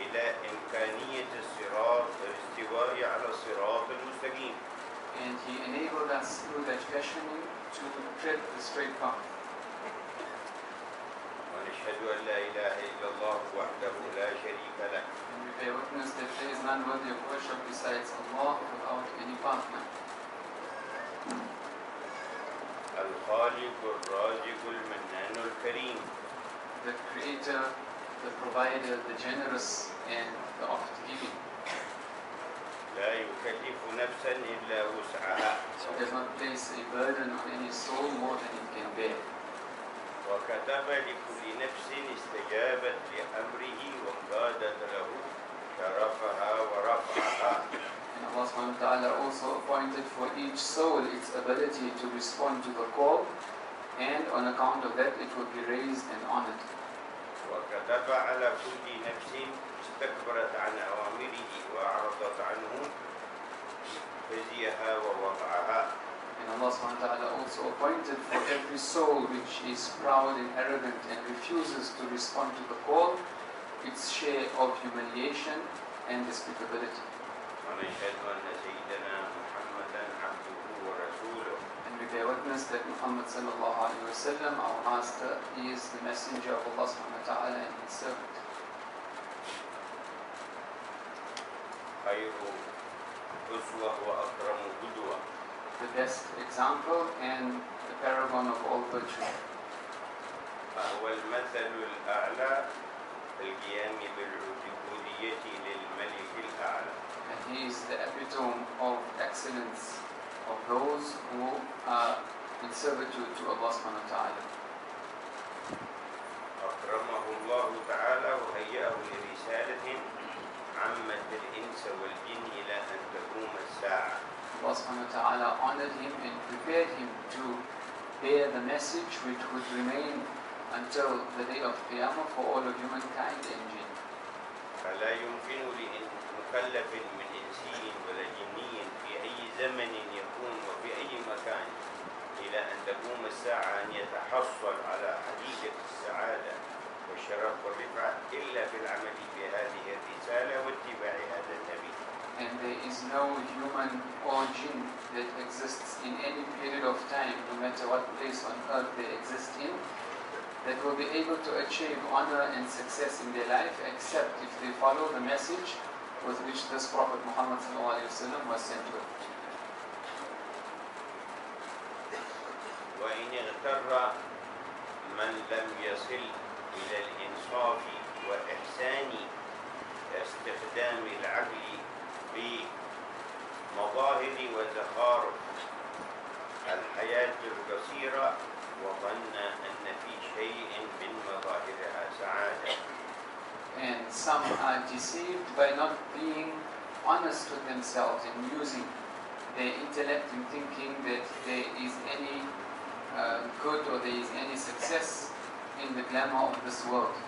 إلى إمكانية الاستواء على الصراط المستقيم. And He enabled us through that fashioning to tread the straight path. ونشهد أن لا إله إلا الله وحده لا شريك له. And we bear witness that there is none worthy of worship besides Allah without any partner. الخالق الرازق المنان الكريم. The Creator, the Provider, the Generous, and the Oft-Giving. لا يكلف نفسا إلا وسعها. So He does not place a burden on any soul more than it can bear. وكتب لكل نفس استجابت لأمره وانقادت له شرفها ورفعها. And Allah subhanahu wa ta'ala also appointed for each soul its ability to respond to the call, and on account of that it will be raised and honored. وكتب على كل نفس استكبرت عن أوامره وأعرضت عنه خزيها ووضعها. And Allah subhanahu wa ta'ala also appointed for every soul which is proud and arrogant and refuses to respond to the call, its share of humiliation and despicability. ونشهد أن سيدنا محمدا عبده ورسوله. And we bear witness that Muhammad sallallahu alayhi wa sallam, our master, he is the messenger of Allah subhanahu wa ta'ala and his servant. خير أسوة وأكرم قدوة. The best example and the paragon of all virtue. فهو المثل الأعلى في القيام بالعبودية للملك الأعلى. And he is the epitome of excellence of those who are in servitude to Allah subhanahu wa ta'ala. أكرمه الله تعالى وهيأه لرسالة عمت الإنس والجن إلى أن تقوم الساعة. Allah subhanahu wa ta'ala honored him and prepared him to bear the message which would remain until the day of Qiyamah for all of humankind and jinn. فلا يمكن لمكلف من إنسي ولا جني في أي زمن يكون وفي أي مكان إلى أن تقوم الساعة أن يتحصل على حقيقة السعادة والشرف والرفعة إلا بالعمل بهذه الرسالة واتباع هذا النبي. And there is no human or jinn that exists in any period of time, no matter what place on earth they exist in, that will be able to achieve honor and success in their life except if they follow the message with which this Prophet Muhammad was sent with. وإن اغتر من لم يصل إلى الإنصاف وإحسان استخدام العقل بمظاهر وزخارف الحياة القصيرة وظن أن في شيء من مظاهرها سعادة. And some are deceived by not being honest with themselves and using their intellect in thinking that there is any good or there is any success in the glamour of this world.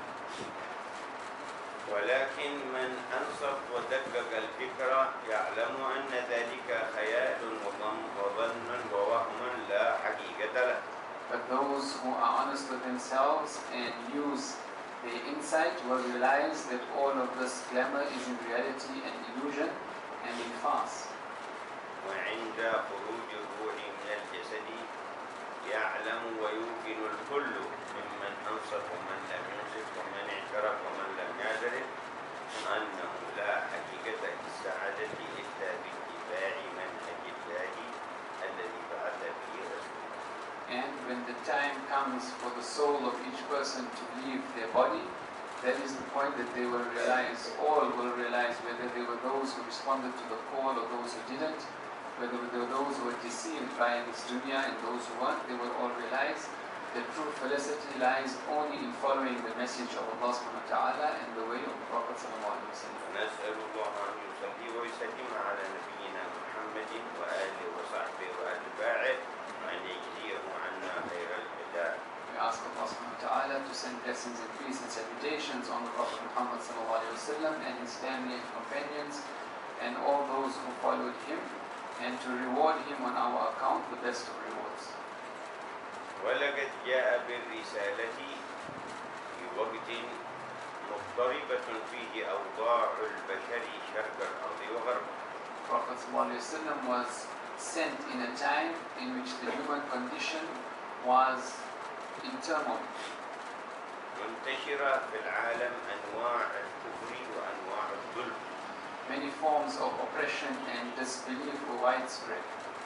ولكن من أنصف ودقق الفكرة يعلم أن ذلك خيال وظن ووهم لا حقيقة له. But those who are honest with themselves and use their insight will realize that all of this glamour is in reality an illusion and a farce. وعند خروج الروح من الجسد يعلم ويوقن الكل ممن أنصف ومن لم ينصف ومن اعترف ومن لم يعترف أنه لا حقيقة للسعادة إلا باتباع منهج الله الذي بعث به رسوله. And when the time comes for the soul of each person to leave their body, that is the point that they will realize, all will realize, whether they were those who responded to the call or those who didn't, whether they were those who were deceived by this dunya and those who weren't, they will all realize that true felicity lies only in following the message of Allah subhanahu wa ta'ala and the way of the Prophet sallallahu alaihi wasallam. نسأل الله أن يصلي ويسلم على نبينا محمد وآله وصحبه وأتباعه وأن يجزيه عنا خير الجزاء. We ask Allah subhanahu wa ta'ala to send blessings and peace and salutations on the Prophet Muhammad sallallahu alaihi wasallam and his family and companions and all those who followed him, and to reward him on our account the best of rewards. ولقد جاء بالرسالة في وقت مضطربة فيه أوضاع البشر شرق الأرض وغربها. Prophet ﷺ was sent in a time in which the human condition was in turmoil. منتشرة في العالم أنواع الكفر وأنواع الظلم. Many forms of oppression and disbelief were widespread.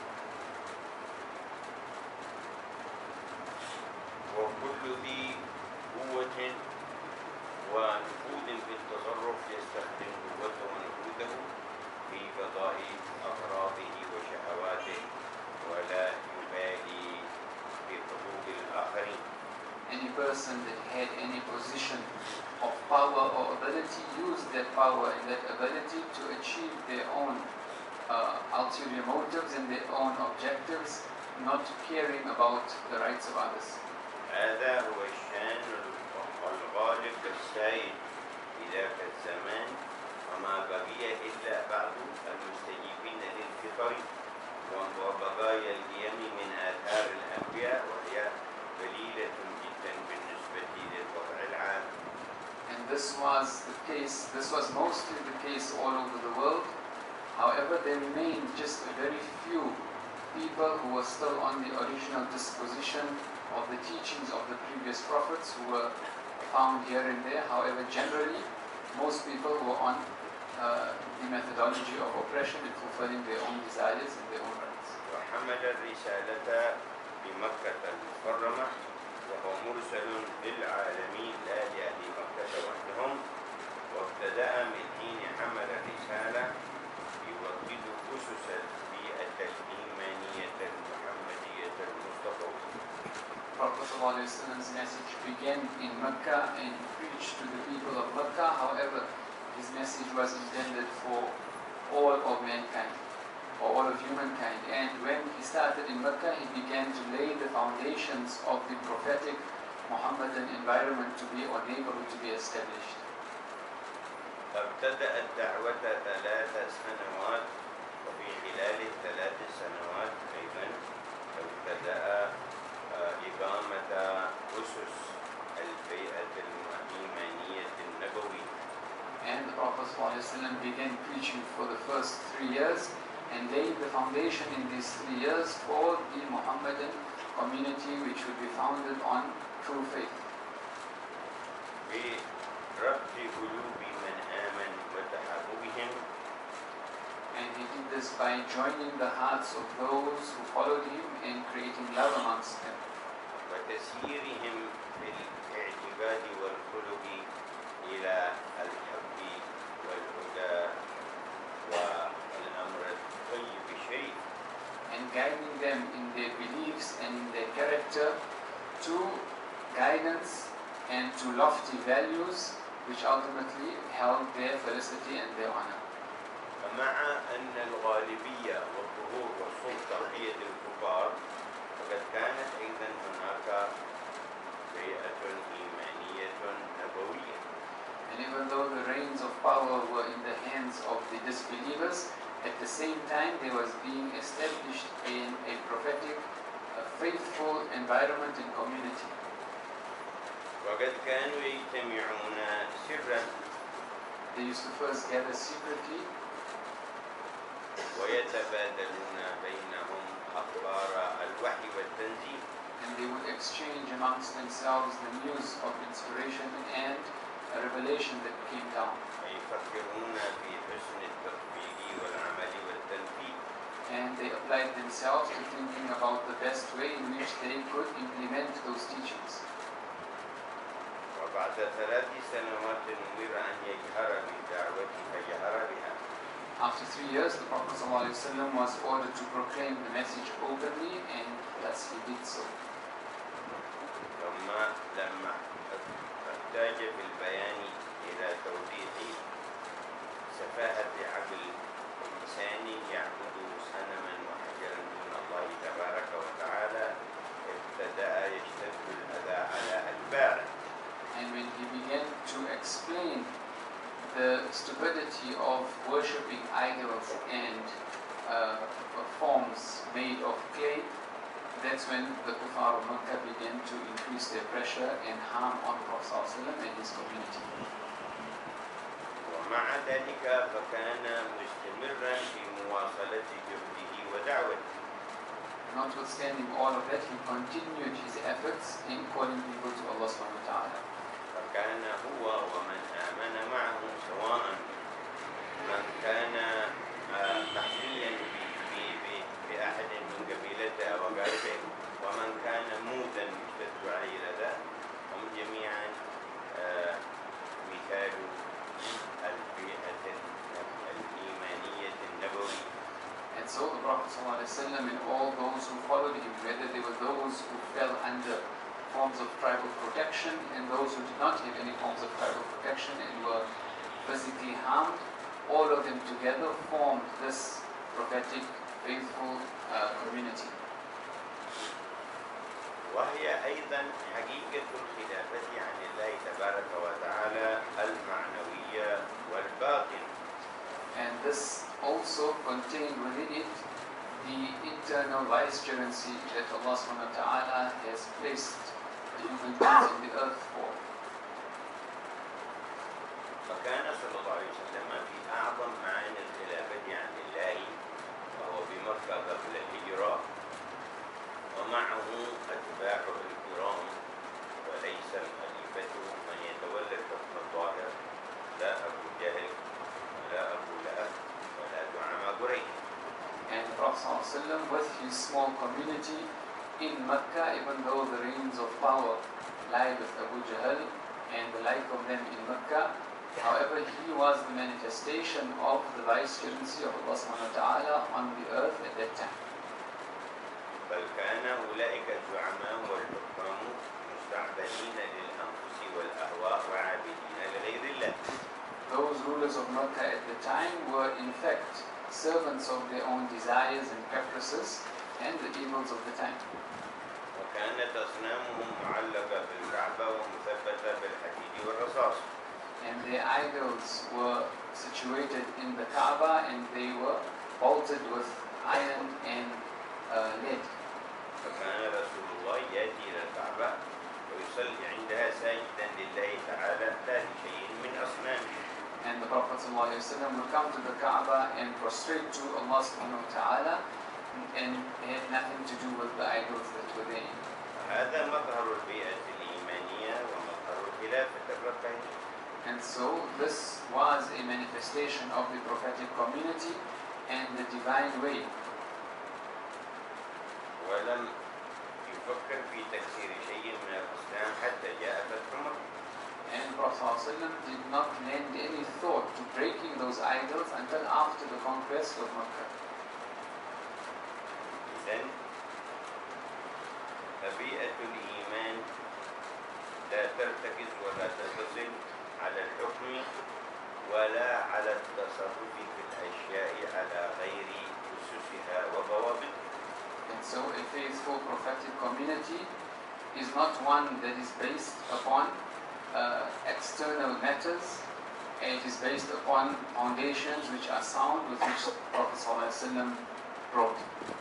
وكل ذي قوة ونفوذ في التصرف يستخدم قوته ونفوذه في قضاء أغراضه وشهواته ولا يبالي بحقوق الآخرين. Any person that had any position of power or ability used that power and that ability to achieve their own ulterior motives and their own objectives, not caring about the rights of others. هذا هو الشأن الغالب السائد في ذاك الزمان، وما بقي إلا بعض المستجيبين للفطر وبقايا القيم من آثار الأنبياء، وهي قليلة جدا بالنسبة للوضع العام. And this was the case, this was mostly the case all over the world. However, there remained just a very few people who were still on the original disposition of the teachings of the previous prophets who were found here and there. However, generally, most people were on the methodology of oppression and fulfilling their own desires and their own rights. وحمل الرسالة بمكة المكرمة وهو مرسل للعالمين لا لأهل مكة وحدهم، وابتدأ من حين حمل الرسالة يوطد أسس البيئة الإيمانية المحمدية المصطفوية. Prophet ﷺ's message began in Mecca and preached to the people of Mecca. However, his message was intended for all of mankind, or all of humankind. And when he started in Mecca, he began to lay the foundations of the prophetic Muhammadan environment to be able to be established. ابتدأ الدعوة 3 سنوات، وفي خلال ال3 سنوات أيضا ابتدأ إقامة أسس البيئة الإيمانية النبوية. And the Prophet ﷺ began preaching for the first 3 years and laid the foundation in these 3 years for the Muhammadan community, which would be founded on true faith. بربط قلوب من آمن وتحاببهم. And he did this by joining the hearts of those who followed him and creating love amongst them. وتسييرهم في الاعتقاد والخلق إلى الحب والهدى والأمر الطيب الشريف. And guiding them in their beliefs and in their character to guidance and to lofty values which ultimately held their felicity and their honor. فمع أن الغالبية والظهور والسلطة بيد الكفار، فقد كانت أيضا هناك بيئة إيمانية نبوية. And even though the reins of power were in the hands of the disbelievers, at the same time there was being established in a prophetic, faithful environment and community. وقد كانوا يجتمعون سرا. They used to first gather secretly ويتبادلون بينهم أخبار الوحي والتنزيل. and they would exchange amongst themselves the news of inspiration and a revelation that came down. ويفكرون في حسن التطبيق والعمل والتنفيذ. And they applied themselves to thinking about the best way in which they could implement those teachings. وبعد 3 سنوات أمر أن يجهر بدعوته فجهر بها. After 3 years, the Prophet ﷺ was ordered to proclaim the message openly, and thus he did so. ثم لما احتاج في البيان إلى توضيح سفاهة عقل إنسان يعبد صنما وحجرا دون الله تبارك وتعالى، ابتدأ يشتد الأذى على أتباعه. And when he began to explain the stupidity of worshipping idols and forms made of clay, that's when the kuffar of Makkah began to increase their pressure and harm on Prophet ﷺ and his community. ذلك فكان مستمرا في مواصلة جهده ودعوته. Notwithstanding all of that, he continued his efforts in calling people to Allah subhanahu wa ta'ala. فكان هو ومن آمن معه سواء من كان محميا بأحد من قبيلته أو غيره ومن كان مودا يشتد عليه لدى، هم جميعا مثال البيئة الإيمانية النبوية. And so the Prophet ﷺ and all those who followed him, whether they were those who fell under forms of tribal protection and those who did not have any forms of tribal protection and were physically harmed, all of them together formed this prophetic, faithful community. وهي أيضا حقيقة الخلافة عن الله تبارك وتعالى المعنوية والباطنة. And this also contained within it the internal vicegerency that Allah subhanahu wa ta'ala has placed the human beings on the earth for. فكان صلى الله عليه وسلم في أعظم معاني الخلافة عن الله وهو بمكة قبل الهجرة ومعه أتباعه الكرام، وليس الخليفة من يتولى الحكم الظاهر، لا أبو جهل ولا أبو لهب ولا زعماء قريش. And the Prophet ﷺ, with his small community in Mecca, even though the reins of power lie with Abu Jahl and the like of them in Mecca, however, he was the manifestation of the vicegerency of Allah subhanahu wa ta'ala on the earth at that time. بل كان أولئك الزعماء والحكام مستعبدين للأنفس والأهواء وعابدين لغير الله. Those rulers of Mecca at the time were in fact servants of their own desires and caprices and the evils of the time. وكانت أصنامهم معلقة بالكعبة ومثبتة بالحديد والرصاص. And their idols were situated in the Kaaba and they were bolted with iron and lead. فكان رسول الله يأتي إلى الكعبة ويصلي عندها ساجدا لله تعالى لا لشيء من أصنامه. And the Prophet ﷺ would come to the Kaaba and prostrate to Allah subhanahu wa ta'ala, and it had nothing to do with the idols that were there. هذا مظهر البيئة الإيمانية ومظهر الخلافة الربانية. And so this was a manifestation of the prophetic community and the divine way. ولم يفكر في تكسير شيء من الأصنام حتى جاء فتح مكة. And Prophet ﷺ did not lend any thought to breaking those idols until after the conquest of Mecca. إذن فبيئة الإيمان لا ترتكز ولا تتصل على الحكم ولا على التصرف في الأشياء على غير أسسها وضوابطها. And so a faithful prophetic community is not one that is based upon external matters, and it is based upon foundations which are sound, with which the Prophet ﷺ wrote.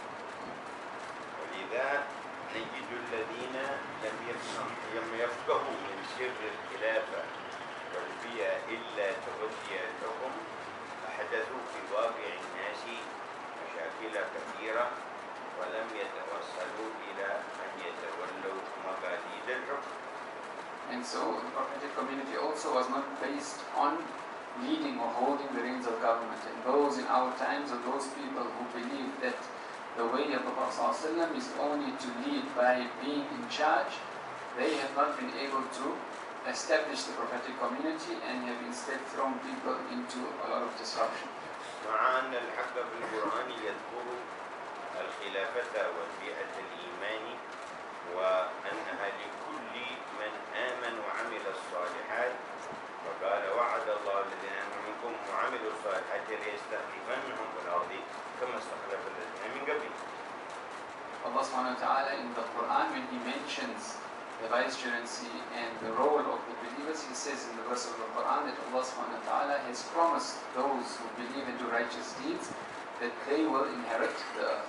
ولذا نجد الذين لم يفقهوا من سر الخلافة والبيئة إلا تغذي الحكم أحدثوا في واقع الناس مشاكل كثيرة ولم يتوصلوا إلى أن يتولوا مقاليد الحكم. And so the prophetic community also was not based on leading or holding the reins of government. And those in our times are those people who believe that the way of the Prophet ﷺ is only to lead by being in charge. They have not been able to establish the prophetic community and have instead thrown people into a lot of disruption. مع أن الحق في القرآن يذكر الخلافة والبيئة الإيمان وأنها لكل من آمن وعمل الصالحات، وقال وعد الله الذين آمنوا منكم وعملوا الصالحات ليستخلفنهم في الأرض كما استخلف الذين من قبلهم. Allah subhanahu wa ta'ala in the Quran, when He mentions the vicegerency and the role of the believers, He says in the verse of the Quran that Allah subhanahu wa ta'ala has promised those who believe and do righteous deeds that they will inherit the earth.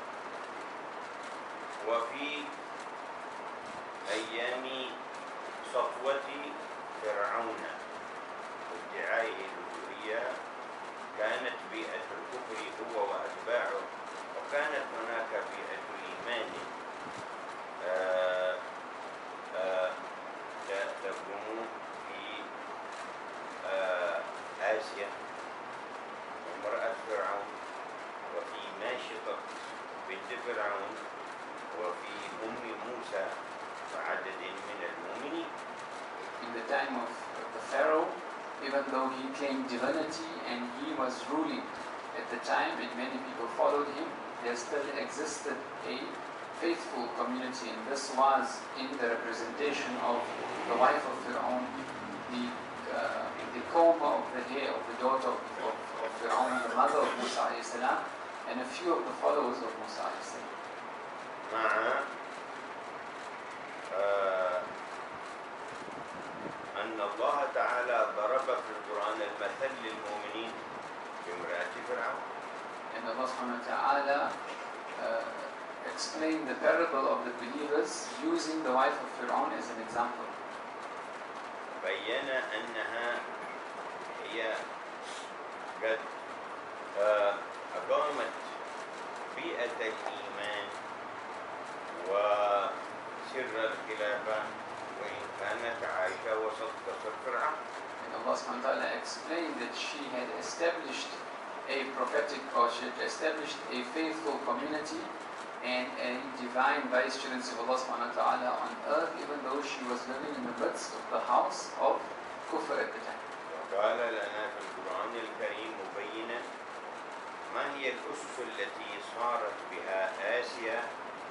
وفي أيام صفوة فرعون وادعائه الألوهية آسيا كانت بيئة الكفر هو وأتباعه، وكانت هناك بيئة الإيمان تقوم في آسيا، وامرأة فرعون، وفي ماشطة بنت فرعون، وفي موسى، وعدد من المؤمنين. In the time of the Pharaoh, even though he claimed divinity and he was ruling at the time and many people followed him, there still existed a faithful community, and this was in the representation of the wife of Fir'aun, the comb of the hair of the daughter of Fir'aun, the mother of Musa alayhi salam, and a few of the followers of Musa alayhi salam. مع أن الله تعالى ضرب في القرآن المثل للمؤمنين بامرأة فرعون. And Allah subhanahu wa ta'ala explained the parable of the believers using the wife of Fir'aun as an example. بين أنها هي قد أقامت بيئة الإيمان وسر الخلافة، وإن كانت عايشة وسط قصر فرعون. And Allah subhanahu wa ta'ala explained that she had established a prophetic, or she had established a faithful community and a divine vicegerency of Allah subhanahu wa ta'ala on earth, even though she was living in the midst of the house of Kufr at the time. وقال لنا في القرآن الكريم مبينا ما هي الأسس التي صارت بها آسيا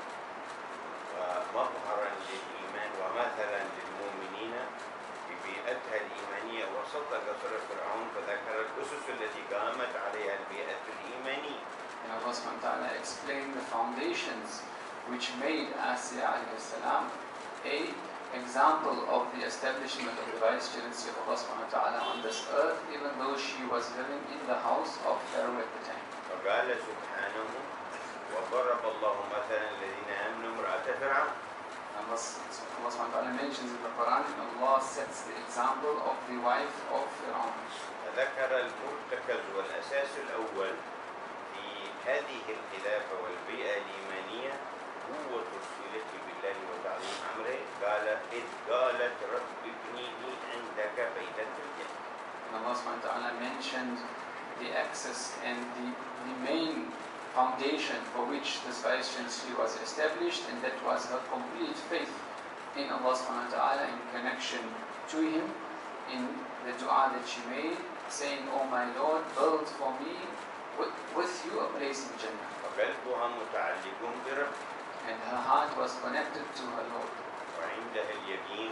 مظهرا للإيمان ومثلا للمؤمنين ببيئتها الإيمانية وسط قصر فرعون، فذكر الأسس التي قامت عليها البيئة الإيمانية. And Allah subhanahu wa ta'ala explained the foundations which made Asiya alayhi salam a example of the establishment of the vicegerency of Allah subhanahu wa ta'ala on this earth, even though she was living in the house of Pharaoh at the time. وقال سبحانه وضرب الله مثلا الذين آمنوا امرأة فرعون. Allah subhanahu wa ta'ala mentions in the Quran, and Allah sets the example of the wife of Fir'aun. ذكر المرتكز والأساس الأول في هذه الخلافة والبيئة الإيمانية قوة الصلة بالله وتعظيم أمره. إذ قالت رب ابني لي عندك بيتا في الجنة. And Allah subhanahu wa ta'ala mentioned the axis and the main foundation for which this vicegerency was established, and that was her complete faith in Allah subhanahu wa ta'ala in connection to Him, in the dua that she made, saying, "Oh my Lord, build for me with you a place in Jannah." وقلبها متعلق برب. And her heart was connected to her Lord. وعندها اليقين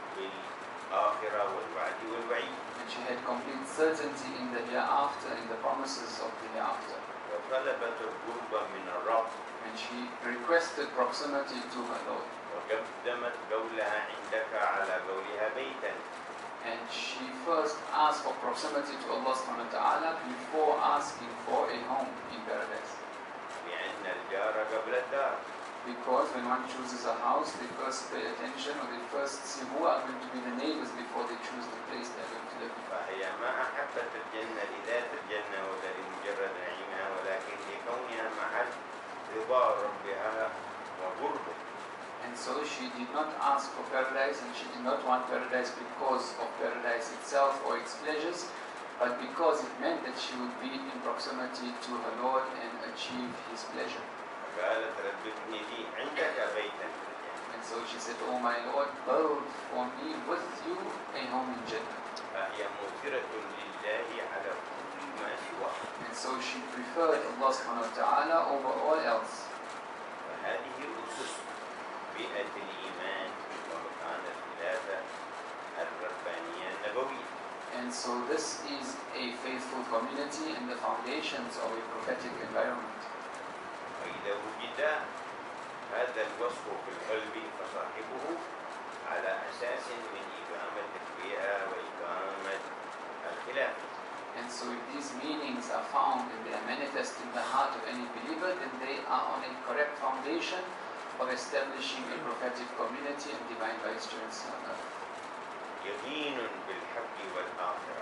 بالآخرة والوعد والوعيد. And she had complete certainty in the hereafter, in the promises of the hereafter. وطلبت القرب من الرب. And she requested proximity to her Lord. وقدمت قولها عندك على قولها بيتا. And she first asked for proximity to Allah subhanahu wa ta'ala before asking for a home in paradise. لأن الجار قبل الدار. Because when one chooses a house, they first pay attention, or they first see who are going to be the neighbors before they choose the place they're going to live in. فهي ما أحبت الجنة لذات الجنة ولا لمجرد نعيمها، ولكن لكونها محل رضا ربها وقربه. And so she did not ask for paradise, and she did not want paradise because of paradise itself or its pleasures, but because it meant that she would be in proximity to her Lord and achieve His pleasure. قالت رب ابن لي عندك بيتا في الجنة. And so she said, "Oh my Lord, build for me with you a home in Jannah." فهي مثيرة لله على كل ما سواه. And so she preferred Allah subhanahu wa ta'ala over all else. فهذه أسس بيئة الإيمان ومكان الخلافة الربانية النبوية. And so this is a faithful community and the foundations of a prophetic environment. وإذا وجد هذا الوصف في القلب فصاحبه على أساس من إقامة البيئة وإقامة الخلافة. And so if these meanings are found and they are manifest in the heart of any believer, then they are on a correct foundation of establishing a prophetic community and divine vicegerency on earth. يقين بالحق والآخرة.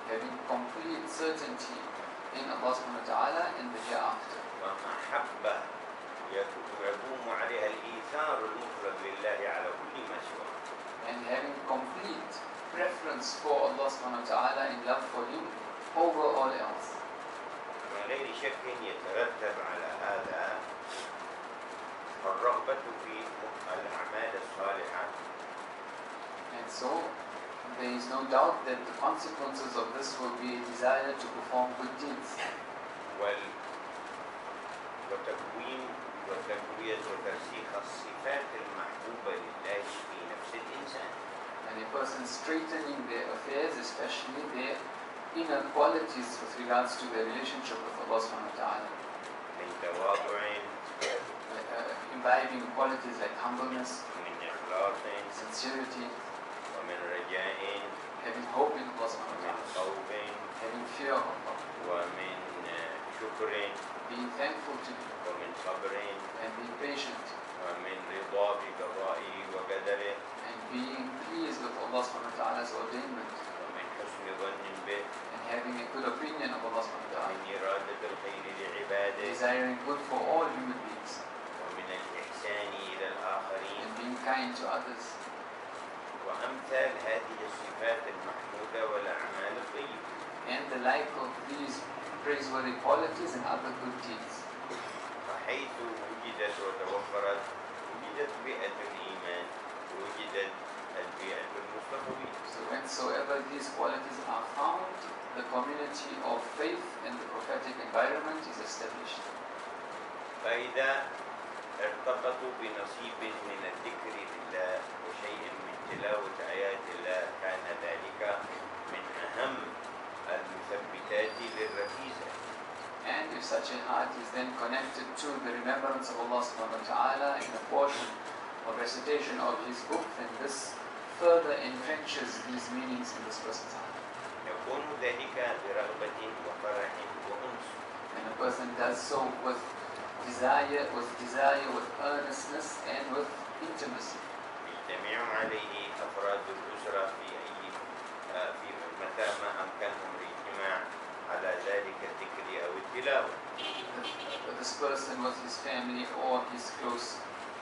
having complete certainty in Allah subhanahu wa ta'ala in the hereafter. ومحبة يقوم عليها الإيثار المطلق لله على كل ما سواه. And having complete preference for Allah subhanahu wa ta'ala in love for Him over all else. من غير شك يترتب على هذا الرغبة في الأعمال الصالحة. And so there is no doubt that the consequences of this will be a desire to perform good deeds. وتكوين وتقوية وترسيخ الصفات المحبوبة لله في نفس الإنسان. And a person straightening their affairs, especially their inner qualities with regards to their relationship with Allah subhanahu wa ta'ala. من تواضع imbibing qualities like humbleness, ومن إخلاص sincerity, ومن رجاء having hope in Allah subhanahu wa ومن ta'ala, خوف having fear of Allah, ومن شكر being thankful to Him, ومن صبر and being patient, ومن رضا بقضائه وقدره and being pleased with Allah subhanahu wa ta'ala's ordainment, ومن حسن ظن به and having a good opinion of Allah subhanahu wa ta'ala, ومن إرادة الخير لعباده desiring good for all human beings, ومن الإحسان إلى الآخرين and being kind to others, وأمثال هذه الصفات المحمودة والأعمال الطيبة. and the like of these praiseworthy qualities and other good deeds. فحيث وجدت وتوفرت وجدت بيئة الإيمان وجدت البيئة المصطفوية. So whensoever these qualities are found, the community of faith and the prophetic environment is established. فإذا ارتبطوا بنصيب من الذكر لله وشيء من تلاوة آيات الله كان ذلك من أهم المثبتات للركيزة. And if such a heart is then connected to the remembrance of Allah subhanahu wa ta'ala in a portion of recitation of his book, then this further entrenches these meanings in this person's heart. يكون ذلك برغبة وفرح وأنس. And a person does so with desire, with earnestness, and with intimacy. يجتمع عليه أفراد الأسرة في متى ما أمكنهم الاجتماع على ذلك الذكر أو التلاوة. This person with his family or his close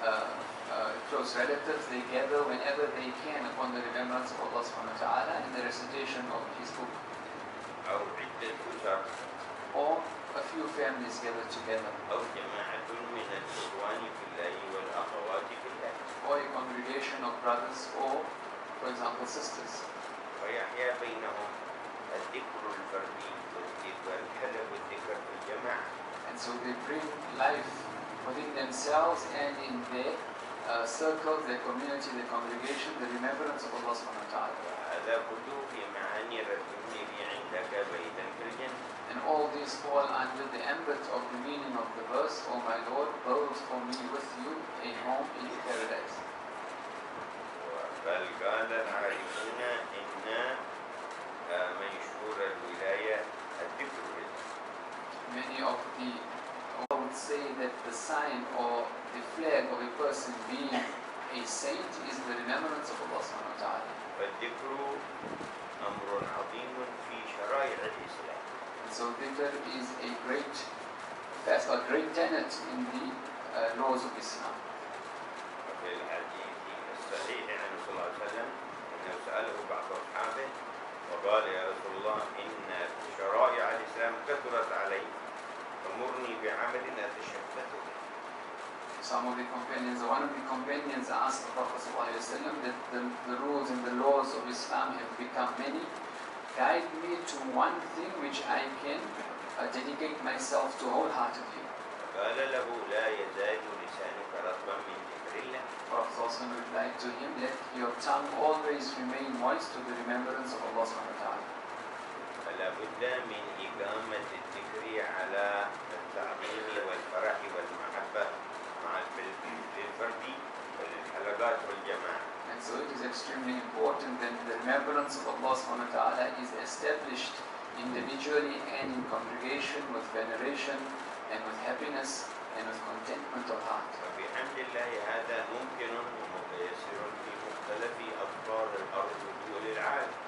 relatives, they gather whenever they can upon the remembrance of Allah subhanahu wa ta'ala and the recitation of his book. أو عدة أسر Or a few families gather together. أو جماعة من الإخوان في الله والأخوات في الله. Or a congregation of brothers or, for example, sisters. ويحيا بينهم الذكر الفردي والذكر في الجماعة. And so they bring life within themselves and in their circles, their community, their congregation, the remembrance of Allah subhanahu wa ta'ala. هذا كله في معاني رتبني لي عندك بيتا في الجنة. And all these fall under the ambit of the meaning of the verse, "O my Lord, build for me with you a home in paradise." بل قال العارفون إن منشور الولاية الذكر بالله. Many of the would say that the sign or the flag of a person being a saint is the remembrance of Allah subhanahu wa ta'ala. فالذكر أمر عظيم في شرائع الإسلام. And so dhikr is a great tenet in the laws of Islam. وفي الحديث الصحيح عن صلى الله عليه وسلم أنه سأله بعض أصحابه وقال يا رسول الله إن شرائع الإسلام كثرت علي فمرني بعمل أتشبث به. One of the companions asked the Prophet ﷺ that the rules and the laws of Islam have become many. Guide me to one thing which I can dedicate myself to wholeheartedly. قال له لا يزال لسانك رطبا من ذكر الله. Prophet ﷺ replied to him, let your tongue always remain moist to the remembrance of Allah subhanahu wa ta'ala. فلا بد من إقامة الذكر على التعظيم والفرح والمحبة مع الفرد والحلقات والجماعة. And so it is extremely important that the remembrance of Allah subhanahu wa ta'ala is established individually and in congregation with veneration and with happiness and with contentment of heart. وبحمد الله هذا ممكن ومتيسر في مختلف أطراف الأرض ودول العالم.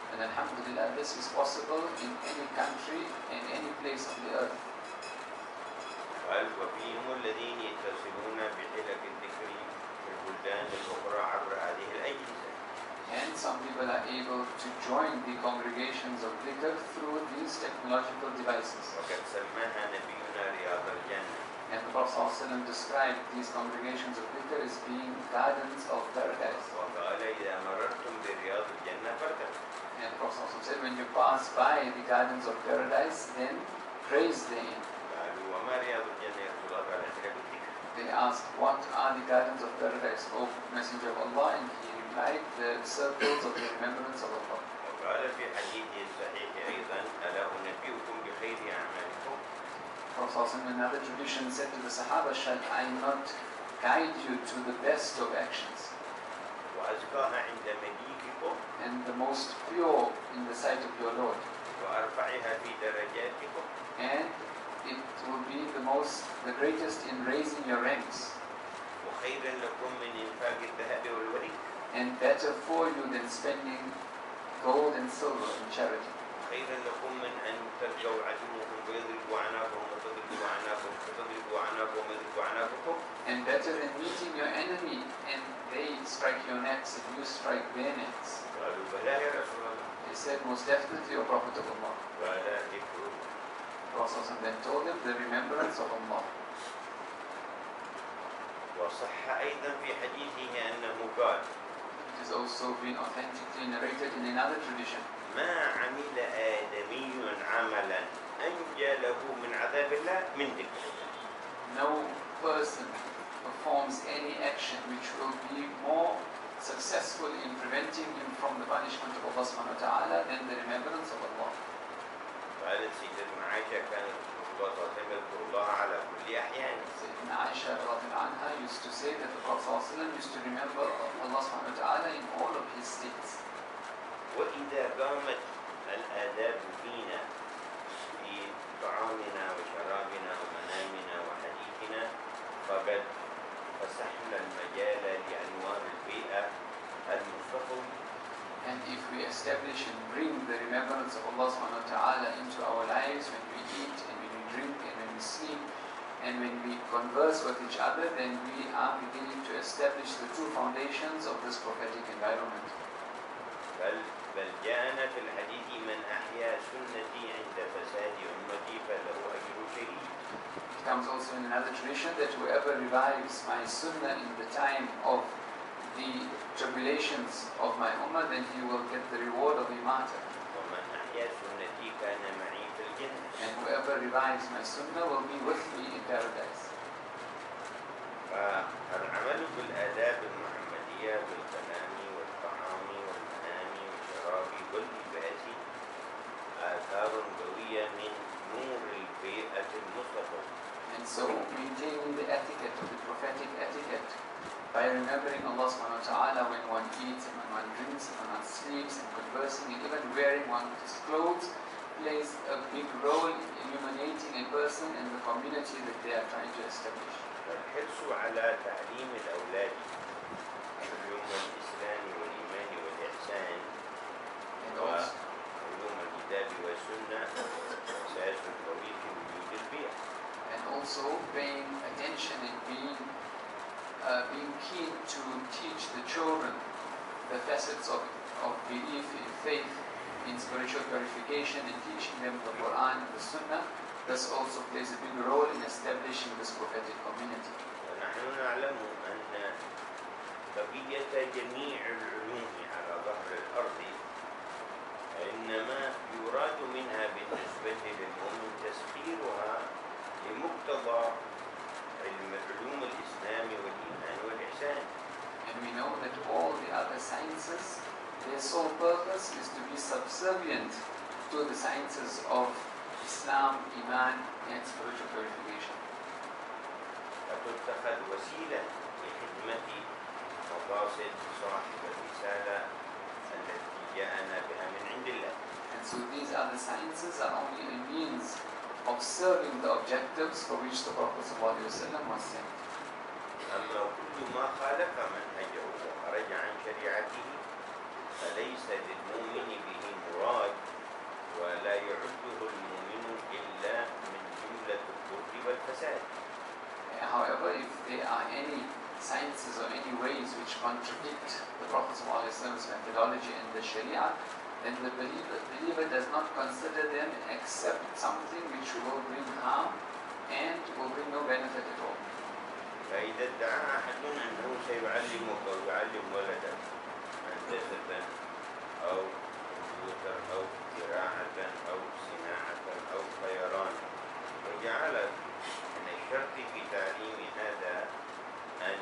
And alhamdulillah, this is possible in any country, in any place of the earth. قال وفيهم الذين يتصلون بحلق الذكر في البلدان الأخرى عبر هذه الأجهزة. And some people are able to join the congregations of dhikr through these technological devices. وقد سماها نبينا رياض الجنة. And the Prophet ﷺ described these congregations of dhikr as being gardens of paradise. وقال إذا مررتم برياض الجنة فارتقوا. And the Prophet ﷺ said, when you pass by the gardens of paradise, then praise therein. قالوا وما رياض الجنة يا رسول الله؟ قال حلق الذكر. They asked, what are the gardens of paradise, O Messenger of Allah? And he replied, the circles of the remembrance of Allah. وقال في حديث صحيح أيضا ألا أنبئكم بخير أعمالكم؟ Prophet in another tradition said to the Sahaba, shall I not guide you to the best of actions وأزكاها عند مليككم and the most pure in the sight of your Lord? وأرفعها في درجاتكم And it will be the greatest in raising your ranks, وخيرا لكم من إنفاق الذهب والورق and better for you than spending gold and silver in charity. خيرا لكم من أن تلقوا عدوكم فيضربوا أعناقهم وتضربوا أعناقهم فتضربوا أعناقهم ويضربوا أعناقكم. And better than meeting your enemy and they strike your necks and you strike their necks. قالوا بلى يا رسول الله. They said, most definitely, O Prophet of Allah. قال ذكر. Prophet then told them the remembrance of Allah. وصح أيضا في حديثه أنه قال. It has also been authentically narrated in another tradition. ما عمل آدمي عملا أنجى له من عذاب الله من ذكر. No person performs any action which will be more successful in preventing him from the punishment of Allah subhanahu wa ta'ala than the remembrance of Allah. قالت سيدتنا عائشة كانت رسول الله صلى الله عليه وسلم يذكر الله على كل أحيانه. Sayyidina Aisha radiallahu anha used to say that the Prophet used to remember Allah subhanahu wa ta'ala in all of his states. وإذا قامت الآداب فينا في طعامنا وشرابنا ومنامنا وحديثنا فقد فسحنا المجال لأنوار البيئة المصطفى. And if we establish and bring the remembrance of Allah subhanahu wa ta'ala into our lives when we eat and when we drink and when we sleep and when we converse with each other, then we are beginning to establish the true foundations of this prophetic environment. بل جاءنا في الحديث من أحيا سنتي عند فساد أمتي فله أجر شديد. It comes also in another tradition that whoever revives my sunnah in the time of the tribulations of my ummah, then he will get the reward of a martyr. ومن أحيا سنتي كان معي في الجنة. And whoever revives my sunnah will be with me in paradise. فالعمل بالآداب المحمدية بالكلام والطعام والمنام والشراب واللباس آثار قوية من نور البيئة المصطفى. And so maintaining the etiquette of the prophetic etiquette by remembering Allah subhanahu wa ta'ala when one eats and when one drinks and when one sleeps and conversing and even wearing one's clothes plays a big role in illuminating a person and the community that they are trying to establish. الحرص على تعليم الأولاد علوم الإسلام والإيمان والإحسان وعلوم الكتاب والسنة أساس قوي في وجود البيئة. And also paying attention and being keen to teach the children the facets of belief in faith, in spiritual purification, and teaching them the Quran and the Sunnah. This also plays a big role in establishing this prophetic community. ونحن نعلم أن بقية جميع العلوم على ظهر الأرض إنما يراد منها بالنسبة للمؤمن تسخيرها لمقتضى علوم الإسلام والإيمان والإحسان. And we know that all the other sciences, their sole purpose is to be subservient to the sciences of Islam, Iman, and spiritual purification. فتتخذ وسيلة لخدمة مقاصد صاحب الرسالة التي جاءنا بها من عند الله. And so these other sciences are only a means of serving the objectives for which the Prophet ﷺ was sent. أما كل ما خالف منهجه وخرج عن شريعته فليس للمؤمن به المراد ولا يعده المؤمن إلا من جملة الضر والفساد. However, if there are any sciences or any ways which contradict the Prophet's methodology and the Sharia, then the believer does not consider them except something which will bring harm and will bring no benefit at all. فإذا ادعى أحد أنه سيعلمك أو يعلم ولدك هندسة أو كمبيوتر أو زراعة أو صناعة أو طيران، وجعل من الشرط في تعليم هذا أن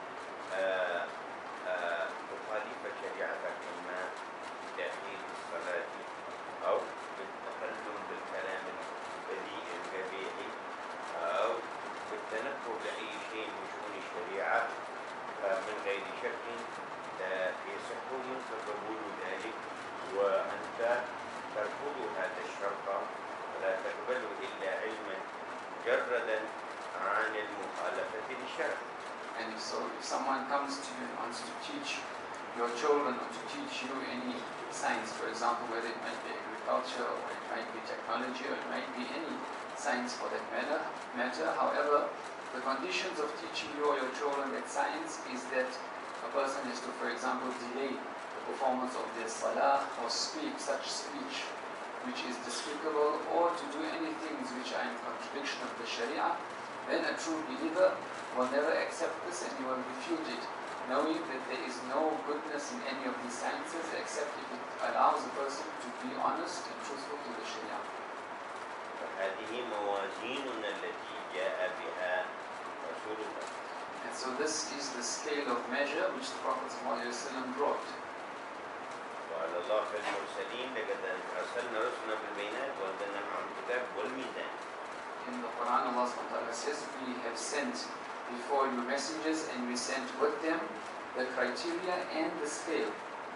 تخالف شريعتك، إما بتأخير الصلاة أو بالتكلم بالكلام البذيء القبيح أو بالتنكر لأي شيء من شؤون الشريعة، فمن غير شك يصح منك قبول ذلك، وأنت ترفض هذا الشرط ولا تقبل إلا علما مجردا عن المخالفة للشرع. And so if someone comes to you and wants to teach your children or to teach you any science, for example, whether it might be agriculture or it might be technology or it might be any science for that matter, however, the conditions of teaching you or your children that science is that a person has to, for example, delay the performance of their salah or speak such speech which is despicable, or to do any things which are in contradiction of the Sharia, then a true believer will never accept this and he will refute it, knowing that there is no goodness in any of these sciences except if it allows a person to be honest and truthful to the Sharia. هذه موازيننا التي جاء بها رسول الله. And so this is the scale of measure which the Prophet ﷺ brought. وقال الله في المرسلين لقد أرسلنا رسلنا بالبينات وأنزلنا معهم الكتاب والميزان. In the Quran, Allah SWT says, we have sent before you messengers and we sent with them the criteria and the scale.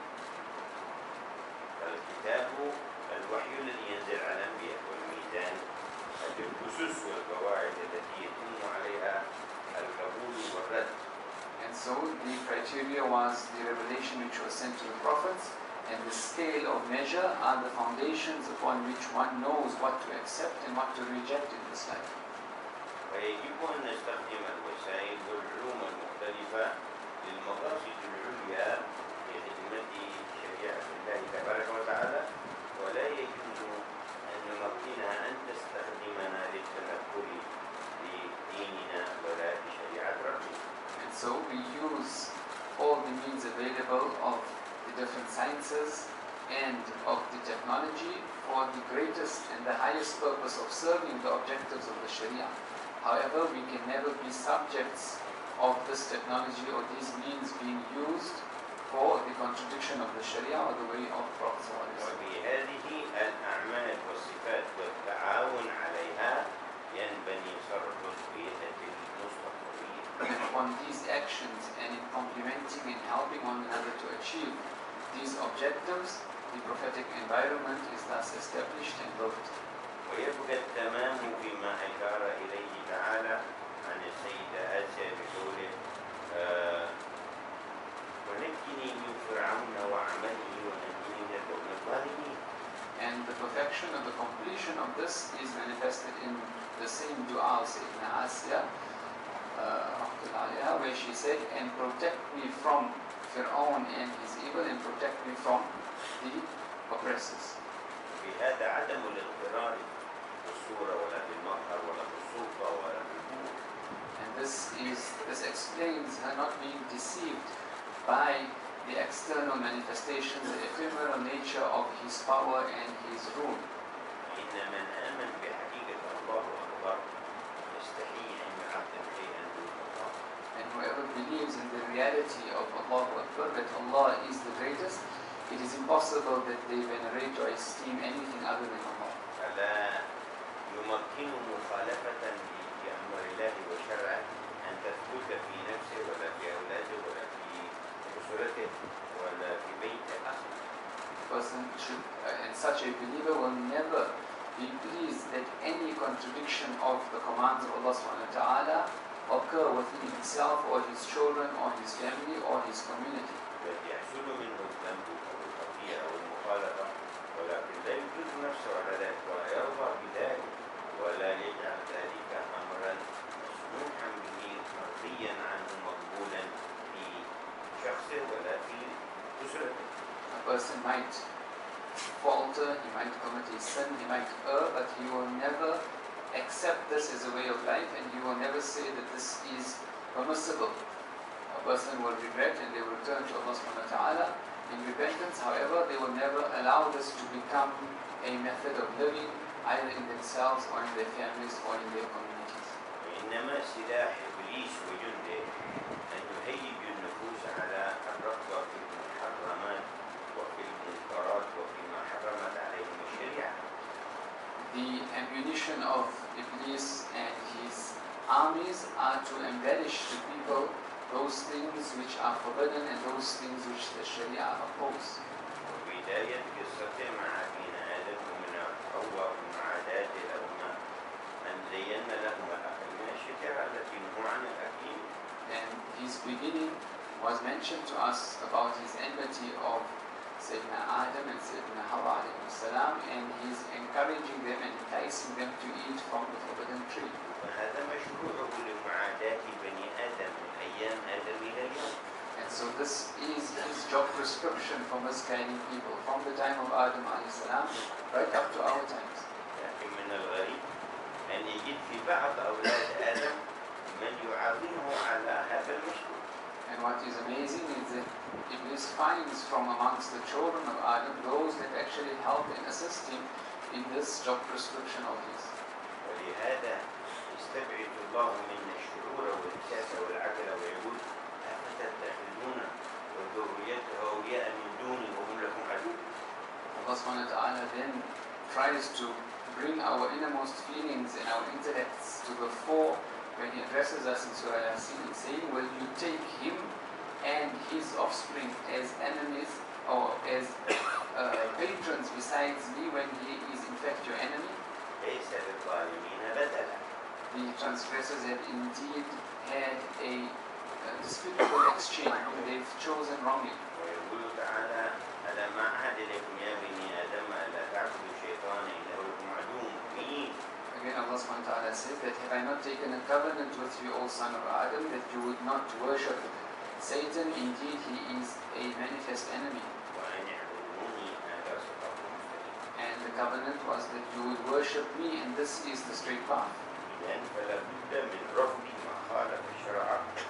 الكتاب الوحي الذي ينزل على الأنبياء، والميزان الأسس والقواعد التي يتم عليها القبول والرد. And so the criteria was the revelation which was sent to the prophets, and the scale of measure are the foundations upon which one knows what to accept and what to reject in this life. ويجب أن نستخدم الوسائل والعلوم المختلفة للمقاصد العليا لخدمة شريعة الله تبارك وتعالى، ولا يجوز أن نمكنها أن تستخدمنا للتنكر لديننا ولا لشريعة ربنا. And so we use all the means available of the different sciences and of the technology for the greatest and the highest purpose of serving the objectives of the Sharia. However, we can never be subjects of this technology or these means being used for the contradiction of the Sharia or the way of Prophet ﷺ. وبهذه الأعمال والصفات والتعاون عليها ينبني صرف البيئة المستقبلية. And upon these actions and in complementing and helping one another to achieve these objectives, the prophetic environment is thus established and built. ويبقى التمام فيما أشار إليه تعالى عن السيدة آسيا بقوله ونجني من فرعون وعمله ونجني من القوم الظالمين. And the perfection and the completion of this is manifested in the same dua of Sayyidina Asya, where she said, and protect me from Fir'aun and his evil, and protect me from the oppressors. بهذا عدم الاضطرار بالصورة ولا بالمظهر ولا بالسلطة ولا بالقوة. And this explains her not being deceived by the external manifestations, the ephemeral nature of his power and his rule. إن من آمن بحقيقة الله أكبر يستحي أن يعظم شيئا دون الله. And whoever believes in the reality of Allah Akbar, that Allah is the greatest, it is impossible that they venerate or esteem anything other than Allah. فلا يمكن مخالفة لأمر الله وشرعه أن تثبت في نفسه ولا في أولاده ولا في أسرته ولا في بيته أصلا. Person should, and such a believer will never be pleased that any contradiction of the commands of Allah subhanahu wa ta'ala occur within himself or his children or his family or his community. بل يحصل منه الذنب أو الخطيئة أو المخالفة ولا might falter, he might commit a sin, he might err, but he will never accept this as a way of life, and he will never say that this is permissible. A person will regret and they will return to Allah subhanahu wa ta'ala in repentance. However, they will never allow this to become a method of living either in themselves or in their families or in their communities. وإنما سلاح إبليس وجنده أن يهيج النفوس على الرغبة في المحرمات وفي المنكرات وفيما حرمت عليهم الشريعة. The ammunition of Iblis and his armies are to embellish to people those things which are forbidden and those things which the Sharia oppose. وبداية قصة مع أبينا آدم ومن حواء ومع عادات لهما أن زينا لهما الأكل من الشجرة التي نهوا عن الأكل. And his beginning was mentioned to us about his enmity of Sayyidina Adam and Sayyidina Hawa alayhi salam, and he's encouraging them and enticing them to eat from the forbidden tree. وهذا مشروعه لمعاداة بني آدم من أيام آدم إلى اليوم. And so this is his job prescription for misguiding people from the time of Adam alayhi salam right up to our times. لكن من الغريب أن يجد في بعض أولاد آدم من يعاونه على هذا المشروع. And what is amazing is that Iblis finds from amongst the children of Adam those that actually help and assist him in this job prescription of his. ولهذا يستبعد الله منا الشرور والإحساس والعقل ويقول أفتتخذون وذريته أولياء من دوني وهم لكم عدو. Allah subhanahu wa ta'ala then tries to bring our innermost feelings and our intellects to the fore when he addresses us in Surah Yasin, saying, will you take him and his offspring as enemies or as patrons besides me when he is in fact your enemy? ليس للظالمين بدلا. The transgressors have indeed had a despicable exchange, they've chosen wrongly. ويقول تعالى ألم أعهد إليكم يا بني آدم ألا تعبدوا الشيطان إنه لكم عدو مبين. Again, Allah subhanahu wa ta'ala said that have I not taken a covenant with you, O son of Adam, that you would not worship Satan? Indeed, he is a manifest enemy. وأن اعبدوني هذا صراط مستقيم. And the covenant was that you would worship me, and this is the straight path. إذن فلا بد من رفض ما خالف الشرع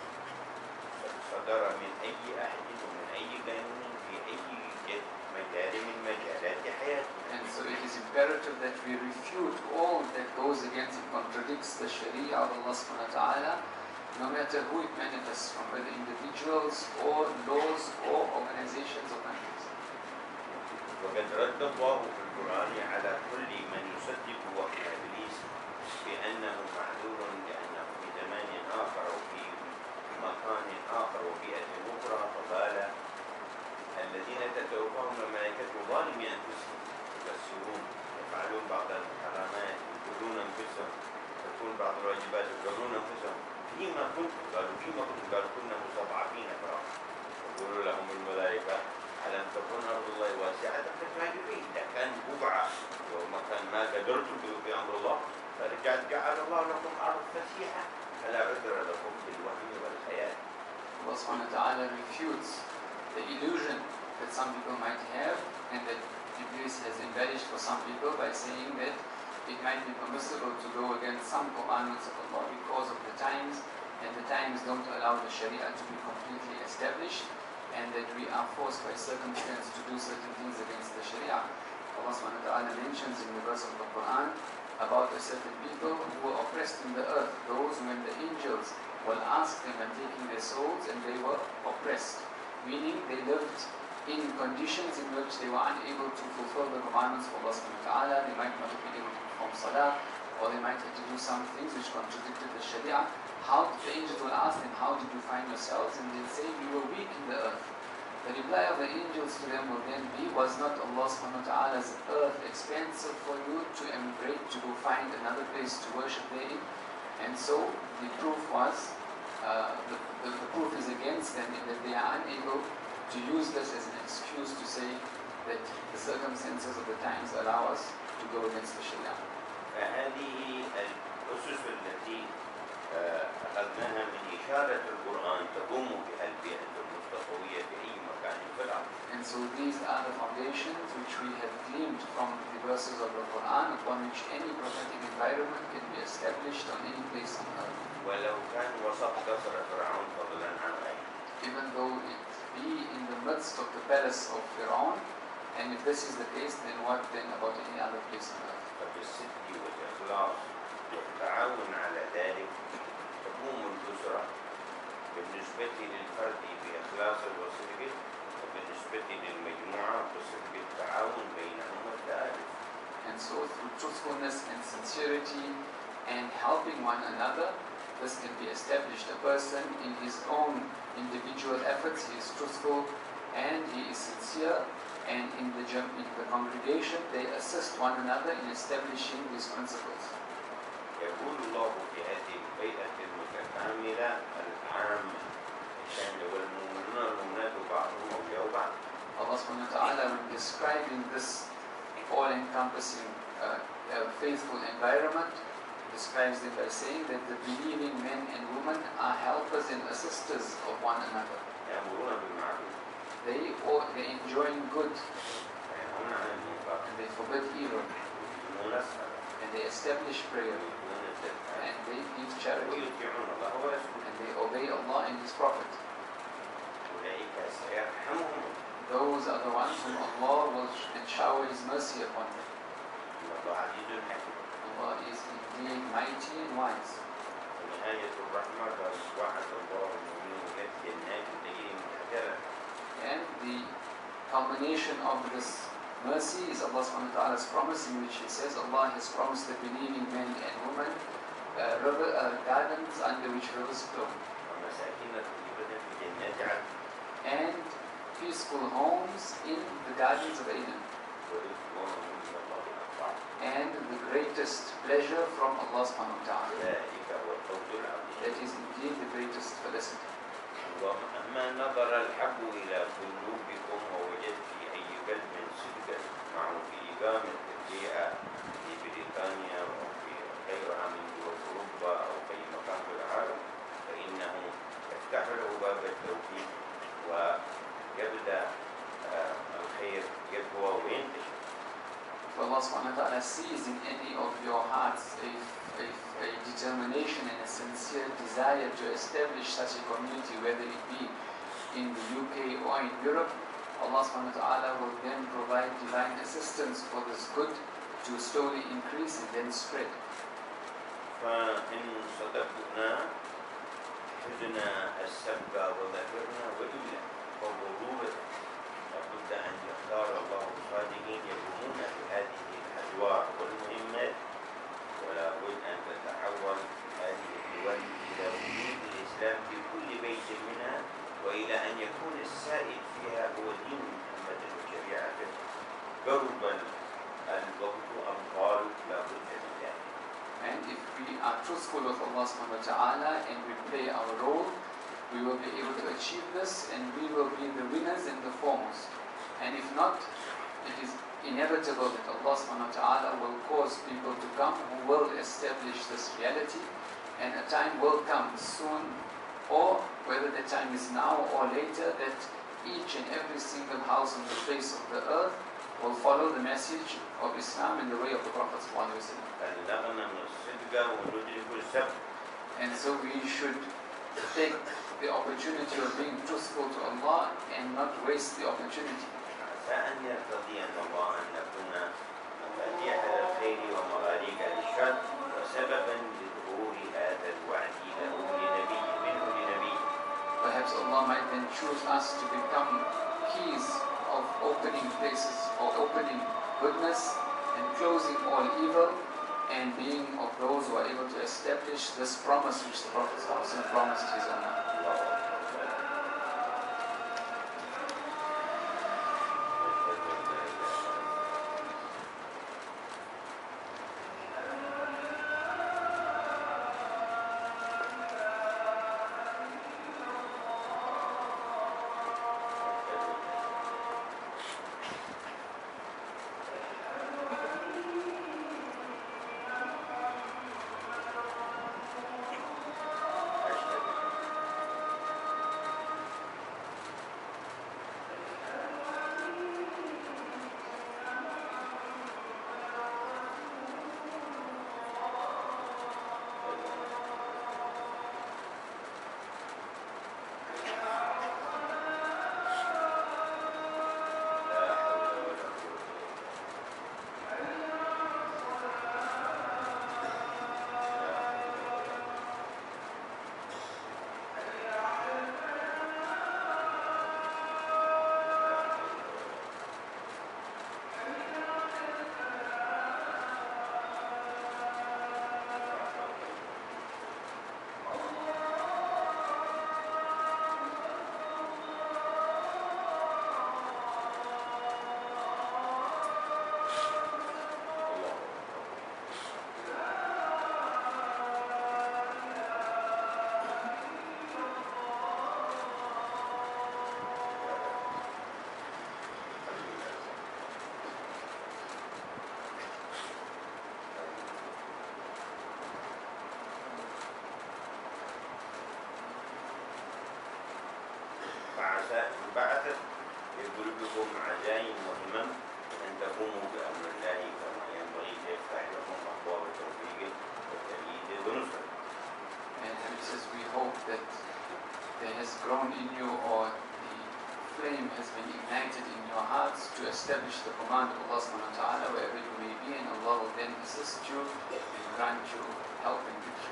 صدر من أي أحد ومن أي قانون في أي مجال من مجالات حياتنا. And so it is imperative that we refute all that goes against and contradicts the Sharia of Allah subhanahu wa ta'ala, no matter who it manifests from, whether individuals or laws or organizations or countries. وقد رد الله في القرآن على كل من يصدق وحي إبليس بأنه معذور لأنه في زمان آخر وفي مكان آخر وبيئة أخرى، فقال الذين تتوفاهم الملائكة ظالمي أنفسهم يكسرون يفعلون بعض الحرامات يقتلون أنفسهم تكون بعض الواجبات يقتلون أنفسهم فيما كنتم قالوا فيما كنتم قالوا كنا مستضعفين في الأرض يقول لهم الملائكة ألم تكن أرض الله واسعة فتهاجروا فيه. إذا كان بقعة ومكان ما قدرتم بأمر الله فرجعت جعل الله لكم أرض فسيحة فلا عذر لكم في الوهم والخيال. Allah subhanahu wa ta'ala refutes the illusion that some people might have and that Iblis has embellished for some people by saying that it might be permissible to go against some commandments of Allah because of the times, and the times don't allow the Sharia to be completely established, and that we are forced by circumstance to do certain things against the Sharia. Allah subhanahu wa ta'ala mentions in the verse of the Quran about a certain people who were oppressed in the earth, those when the angels will ask them and taking their souls, and they were oppressed, meaning they lived in conditions in which they were unable to fulfill the commandments of Allah subhanahu wa ta'ala. They might not have been able to perform salah, or they might have to do some things which contradicted the Sharia. How the angels will ask them, how did you find yourselves? And they'll say, we were weak in the earth. The reply of the angels to them will then be, was not Allah subhanahu wa ta'ala's earth expensive for you to emigrate, to go find another place to worship therein? And so the proof was, the proof is against them in that they are unable to use this as an excuse to say that the circumstances of the times allow us to go against the Sharia. فهذه الأسس التي أخذناها من إشارة القرآن تقوم بها البيئة المستقوية في أي مكان في الأرض. And so these are the foundations which we have gleaned from the verses of the Quran, upon which any prophetic environment can be established on any place on earth. ولو كان وسط قصر فرعون فضلا عن غيره. Even though it be in the midst of the palace of Pharaoh, and if this is the case, then what then about any other place on earth? فبالصدق والإخلاص والتعاون على ذلك تقوم الأسرة بالنسبة للفرد بإخلاص وصدقه، وبالنسبة للمجموعة بصدق التعاون بينهم والتآلف. And so through truthfulness and sincerity and helping one another, this can be established. A person in his own individual efforts, he is truthful and he is sincere, and in the congregation they assist one another in establishing these principles. يقول الله في هذه البيئة المتكاملة العامة الشاملة والمؤمنون بعضهم أولياء بعض. Allah subhanahu wa ta'ala, when describing this all-encompassing faithful environment, describes them by saying that the believing men and women are helpers and assisters of one another. يأمرون بالمعروف They enjoin good وينهون عن المنكر and they forbid evil ويقيمون الصلاة and they establish prayer ويؤتون الزكاة and they give charity ويطيعون الله ورسوله. and they obey Allah and His Prophet. أولئك سيرحمهم Those are the ones whom Allah will shower His mercy upon them. إن الله عزيز حكيم. Allah is indeed mighty and wise. ونهاية الرحمة وعد الله المؤمنين لك جنات تجري من تحتها. And the culmination of this mercy is Allah subhanahu wa ta'ala's promise, in which He says Allah has promised the believing men and women gardens under which rivers flow. ومساكن طيبة في جنات عدن. And peaceful homes in the gardens of Eden. ورزقهم من الله أكبر. And the greatest pleasure from Allah subhanahu wa ta'ala. ذلك هو الفوز العظيم. That is indeed the greatest felicity. وأما نظر الحق إلى قلوبكم ووجد في أي قلب صدقا معه في إقامة البيئة في بريطانيا أو في غيرها من دول أوروبا أو في مكان في العالم، فإنه يفتح له باب التوفيق ويبدأ الخير يقوى وينتشر. If Allah subhanahu wa ta'ala sees in any of your hearts a determination and a sincere desire to establish such a community, whether it be in the UK or in Europe, Allah subhanahu wa ta'ala will then provide divine assistance for this good to slowly increase and then spread. فإن صدقنا حزنا السبق وذكرنا وإلا فضرورة لابد أن يختار الله الصادقين يقومون بهذه الأدوار والمهمات، ولا بد أن تتحول هذه الدول إلى وجود الإسلام في كل بيت منها، وإلى أن يكون السائد فيها هو دين محمد وشريعته. قرب الوقت أمطار لا بد من ذلك. And if we are truthful with Allah subhanahu wa ta'ala and we play our role, we will be able to achieve this and we will be the winners and the foremost. And if not, it is inevitable that Allah subhanahu wa ta'ala will cause people to come who will establish this reality, and a time will come soon, or whether the time is now or later, that each and every single house on the face of the earth will follow the message of Islam in the way of the Prophet sallallahu alaihi wasallam. And so we should take the opportunity of being truthful to Allah and not waste the opportunity. فأن يرتضي أن الله أن نكون مفاتيح للخير ومغاليق للشر وسببا لظهور هذا الوعد له لنبي منه لنبي. Perhaps Allah might then choose us to become keys of opening places or opening goodness and closing all evil, and being of those who are able to establish this promise which the Prophet promised his Ummah. بعثت في قلوبكم عزائم وهمم أن تقوموا بأمر الله كما ينبغي ليفتح لكم أبواب التوفيق والتأييد ونصرة. And Habib says, we hope that there has grown in you, or the flame has been ignited in your hearts to establish the command of Allah subhanahu wa ta'ala wherever you may be, and Allah will then assist you and grant you help and victory.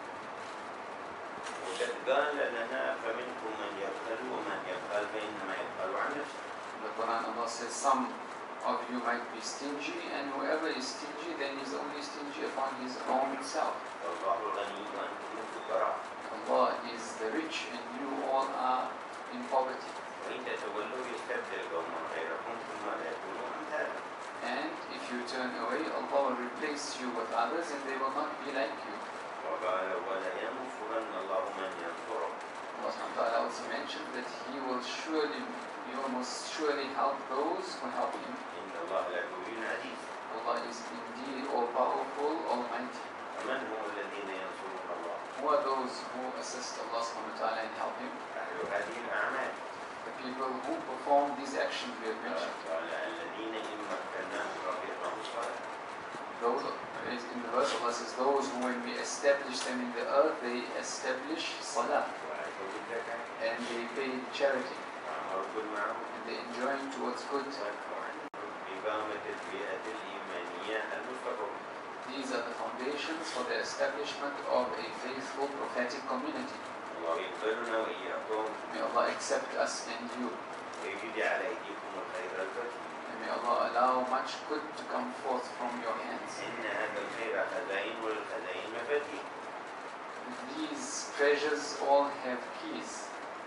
وقد قال لنا فمنكم من يبخل ومن يبخل فإنما يبخل عن نفسه. In the Quran, Allah says, some of you might be stingy, and whoever is stingy, then is only stingy upon his own self. والله الغني وأنتم الفقراء. Allah is the rich, and you all are in poverty. وإن تتولوا يستبدل قوما غيركم ثم لا يكونوا أمثالكم. And if you turn away, Allah will replace you with others, and they will not be like you. وقال ولينصرن الله من ينصره. Allah subhanahu wa ta'ala also mentioned that He will most surely help those who help Him. إن الله لقوي عزيز. Allah is indeed all-powerful, almighty. ومن هم الذين ينصرون الله؟ Who are those who assist Allah subhanahu wa ta'ala and help Him? أهل هذه الأعمال. The people who perform these actions we have mentioned. قال الذين إن مكناهم رفيقهم الصالح. Those, in the verse Allah says, those who when we establish them in the earth, they establish salah. وآتوا الزكاة. And they pay charity. وأمروا بالمعروف. And they enjoin towards good. إقامة البيئة الإيمانية المستقرة. These are the foundations for the establishment of a faithful prophetic community. الله يقبلنا وإياكم. May Allah accept us and you. ويجد على أيديكم الخير الفتي. And may Allah allow much good to come forth from your hands. إن هذا الخير خزائن والخزائن مفاتيح. These treasures all have keys.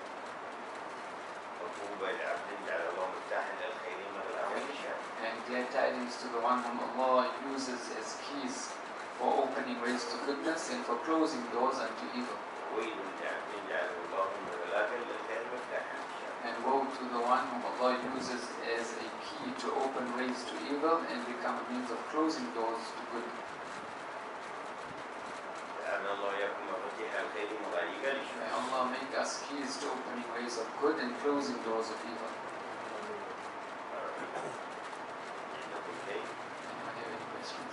وطوبى لعبد جعل الله مفتاحا للخير مغلاقا للشر. And glad tidings to the one whom Allah uses as keys for opening ways to goodness and for closing doors unto evil. ويل لعبد جعله الله مغلاقا للخير مفتاحا للشر. And woe to the one whom Allah uses as a key to open ways to evil and become a means of closing doors to good. جعلنا الله إياكم مفاتيح الخير مغاليق للشر. May Allah make us keys to opening ways of good and closing doors of evil. عندكم شيء؟ Anyone have any questions?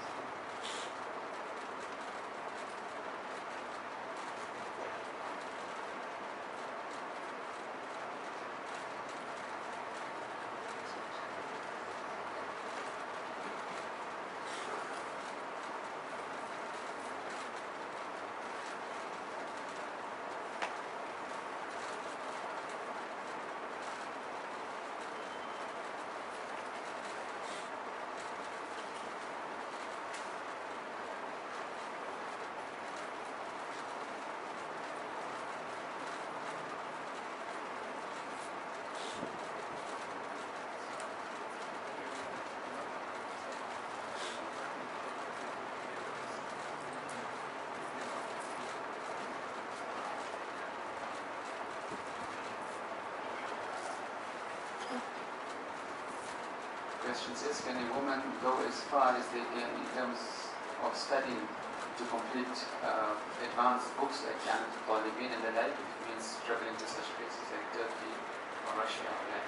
Question says, can a woman go as far as they can in terms of studying to complete advanced books like Janat Talibin and the like, if it means traveling to such places like Turkey or Russia or like?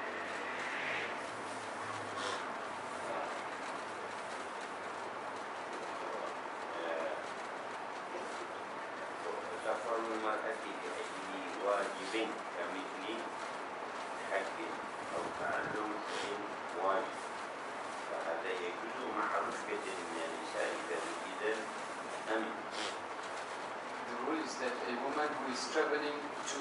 سفر المرأة لأجل واجب كمثل حج أو تعلم علم واجب، فهذا يجوز مع رشدة من النساء إذا أمن. The rule is that a woman who is traveling to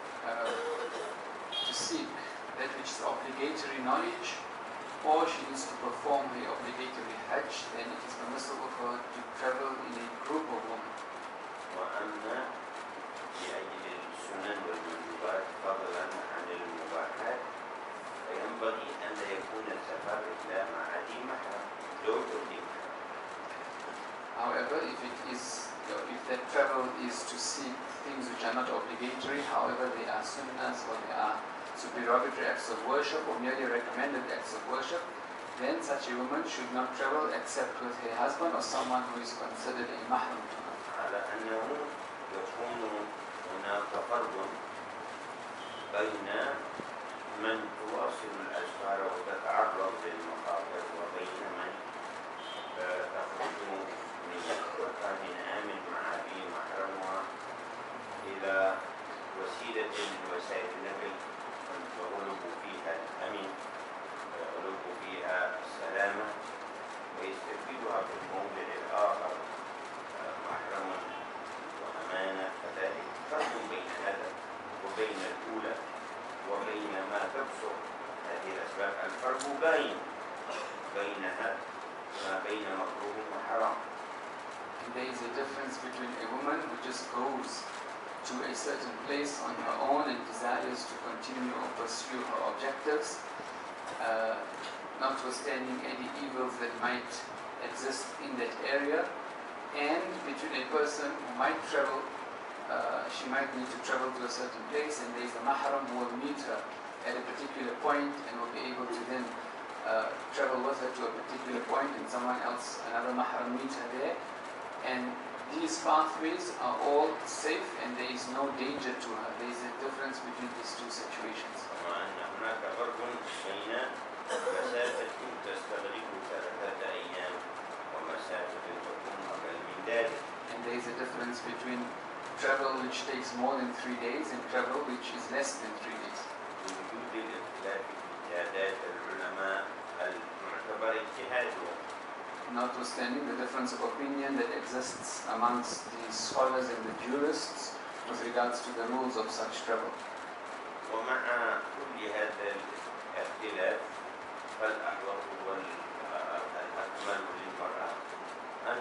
seek that which is obligatory knowledge, or she needs to perform the obligatory Hajj, then it is permissible for her to travel in a group of women. وأما لأجل السنن والمندوبات فضلا عن المباحات فينبغي أن لا يكون السفر إلا مع ذي محرم، زوج ذي محرم. However, if that travel is to seek things which are not obligatory, however they are sunnahs or they are supererogatory acts of worship or merely recommended acts of worship, then such a woman should not travel except with her husband or someone who is considered a mahram to her. على أنه يكون هناك فرق بين من تواصل الأسفار وتتعرض للمخاطر وبين من تخرج من مكان آمن مع ذي محرمها إلى وسيلة من وسائل النقل يغلب فيها الأمن ويغلب فيها السلامة ويستفيدها في الموضع الآخر محرما وأمانة. كذلك فرق بين هذا وبين الأولى وبين ما تبصر هذه الأسباب. الفرق باين بينها ما بين مكروه وحرام. There is a difference between a woman who just goes to a certain place on her own and desires to continue or pursue her objectives, notwithstanding any evils that might exist in that area, and between a person who might travel, she might need to travel to a certain place, and there is a mahram who will meet her at a particular point and will be able to then travel with her to a particular point, and someone else, another mahram, meet her there. And these pathways are all safe and there is no danger to her. There is a difference between these two situations. And there is a difference between travel which takes more than 3 days and travel which is less than 3 days. Notwithstanding the difference of opinion that exists amongst the scholars and the jurists with regards to the rules of such travel. ومع كل هذا الاختلاف فالأحوط والأكمل للمرأة أن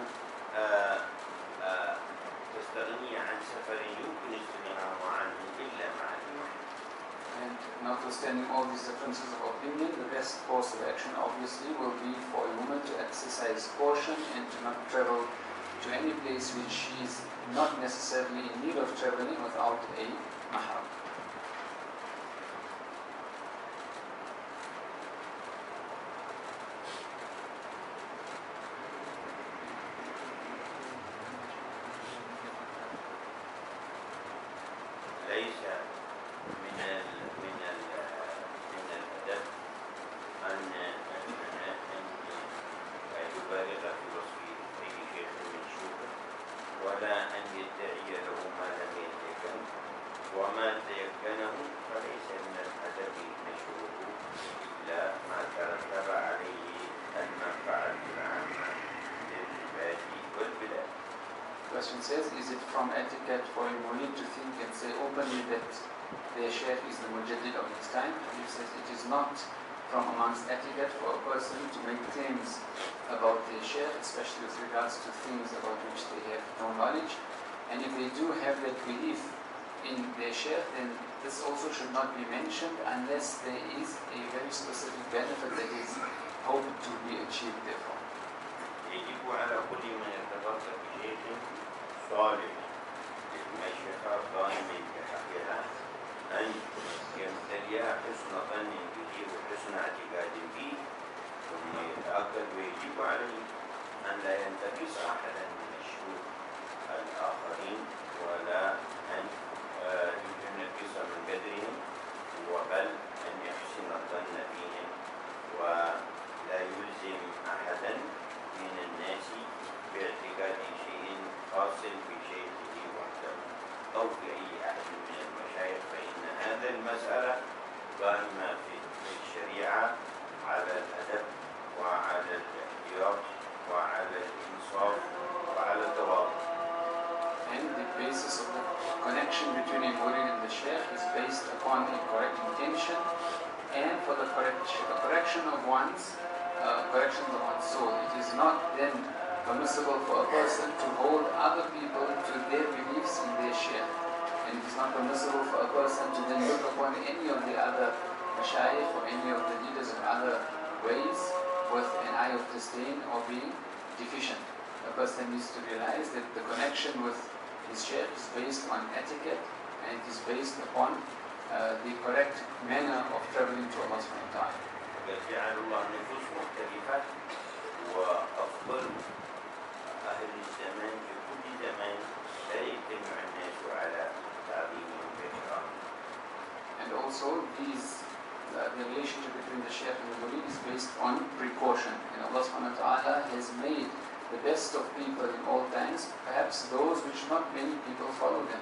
تستغني عن سفر يمكن استغناء عنه إلا مع الإمام. And notwithstanding all these differences of opinion, the best course of action obviously will be for a woman to exercise caution and to not travel to any place which she is not necessarily in need of traveling without a mahram. Question says, is it from etiquette for a murid to think and say openly that their sheikh is the mujaddid of his time? Habib says it is not from amongst etiquette for a person to make claims about their sheikh, especially with regards to things about which they have no knowledge. And if they do have that belief in their sheikh, then this also should not be mentioned unless there is a very specific benefit that is hoped to be achieved therefore. صالح للمشيخة ظالم بحقها أن يمتلئها حسن ظن به وحسن اعتقاد به ثم يتأكد ويجب عليه أن لا ينتقص أحدا من الشيوخ الآخرين ولا أن ينقص من قدرهم وبل أن يحسن الظن بهم ولا يلزم أحدا من الناس باعتقاد شيء حاصل في شيخه وحده أو في أي أحد من المشايخ، فإن هذه المسألة قائمة في الشريعة على الأدب وعلى الاحتياط وعلى الإنصاف وعلى التواضع. And the basis of the connection between a murid and the sheikh is based upon a correct intention and for the correction of one's soul. It is not then permissible for a person to hold other people to their beliefs in their sheikh. And it is not permissible for a person to then look upon any of the other mashayikh or any of the leaders of other ways with an eye of disdain or being deficient. A person needs to realize that the connection with his sheikh is based on etiquette and it is based upon the correct manner of traveling to Allah subhanahu wa ta'ala. جعل الله نفوس مختلفة وأفضل أهل الزمان في كل زمان لا يجتمع الناس على تعظيمهم وإكرامهم. And the relationship between the Shaykh and the Murid is based on precaution. And Allah subhanahu wa ta'ala has made the best of people in all times, perhaps those which not many people follow them.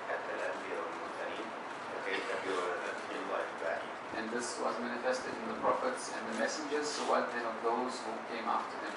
And this was manifested in the prophets and the messengers, so what then of those who came after them?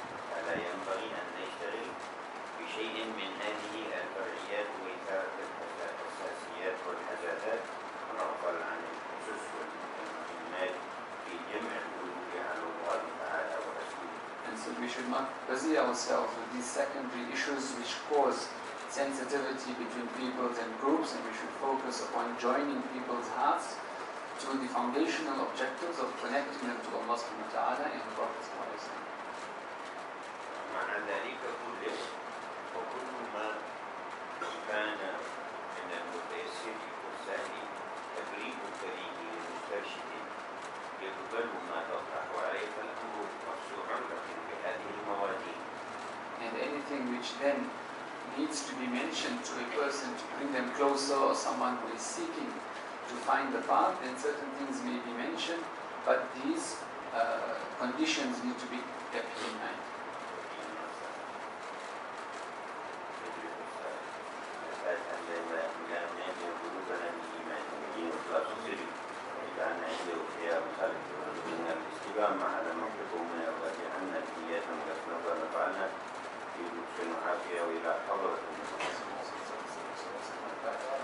بشيء من هذه الفرعيات وإثارة الحساسيات والحزازات ونغفل عن الأسس والمهمات في جمع القلوب على الله تعالى ورسوله. And so we should not busy ourselves with these secondary issues which cause sensitivity between peoples and groups, and we should focus upon joining people's hearts to the foundational objectives of connecting them to Allah subhanahu wa ta'ala and the Prophet sallallahu alaihi wasallam. مع ذلك كله وكل ما كان من المتيسر والسهل تبريء الطريق للمسترشد يقبل ما تطرح عليه فالأمر مفتوح لكن بهذه الموازين. And anything which then needs to be mentioned to a person to bring them closer, or someone who is seeking to find the path, then certain things may be mentioned, but these conditions need to be kept in mind. على مكتب من أولادهن النيات مكتبنا ونفعلنا في لطف وعافية وإلى حضرة